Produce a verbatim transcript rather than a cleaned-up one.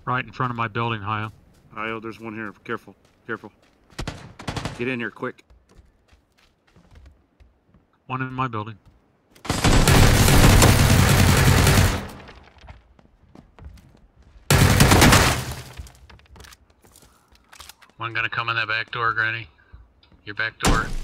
Right in front of my building, Hio. Hio, there's one here. Careful, careful. Get in here quick. One in my building. One gonna come in that back door, Granny. Your back door.